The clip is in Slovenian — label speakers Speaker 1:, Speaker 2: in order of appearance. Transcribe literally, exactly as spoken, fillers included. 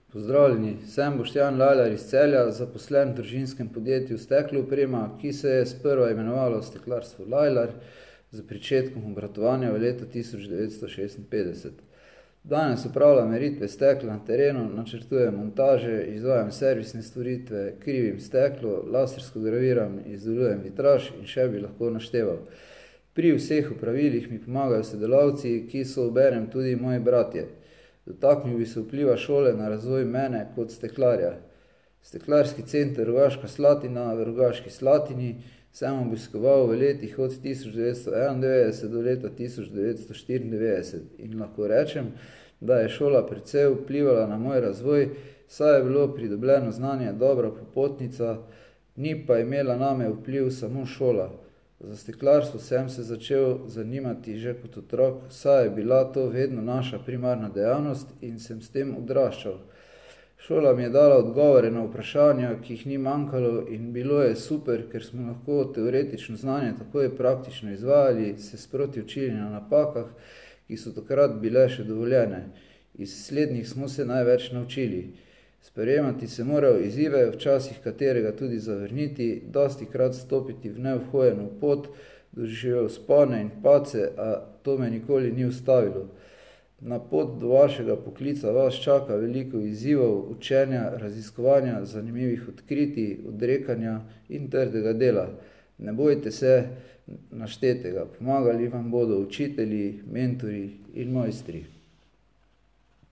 Speaker 1: Pozdravljeni, sem Boštjan Lajlar iz Celja, zaposlen v družinskem podjetju Steklo oprema, ki se je sprva imenovalo Steklarstvo Lajlar z pričetkom obratovanja v letu tisoč devetsto šestinpetdeset. Danes opravljam meritve stekla na terenu, načrtujem montaže, izvajam servisne storitve, krivim steklo, lasersko graviram, izdelujem vitraž in še bi lahko našteval. Pri vseh opravilih mi pomagajo sodelavci, ki so obenem tudi moji bratje. Dotaknil bi se vpliva šole na razvoj mene kot steklarja. Steklarski center Rogaška Slatina v Rogaški Slatini sem obiskoval v letih od tisoč devetsto enaindevetdeset do leta tisoč devetsto štiriindevetdeset in lahko rečem, da je šola precej vplivala na moj razvoj, saj je bilo pridobljeno znanje dobra popotnica, ni pa imela name vpliv samo šola. Za steklarstvo sem se začel zanimati že kot otrok, saj je bila to vedno naša primarna dejavnost in sem s tem odraščal. Šola mi je dala odgovore na vprašanja, ki jih ni manjkalo in bilo je super, ker smo lahko teoretično znanje takoj praktično izvajali, se sproti učili na napakah, ki so takrat bile še dovoljene. Iz slednjih smo se največ naučili. Sprejemati se moral izzive, včasih katerega tudi zavrniti, dosti krat stopiti v neobhojeno pot, doživel spone in pace, a to me nikoli ni ustavilo. Na pot do vašega poklica vas čaka veliko izzivov, učenja, raziskovanja, zanimivih odkritij, odrekanja in trdega dela. Ne bojte se naštetega, pomagali vam bodo učitelji, mentori in mojstri.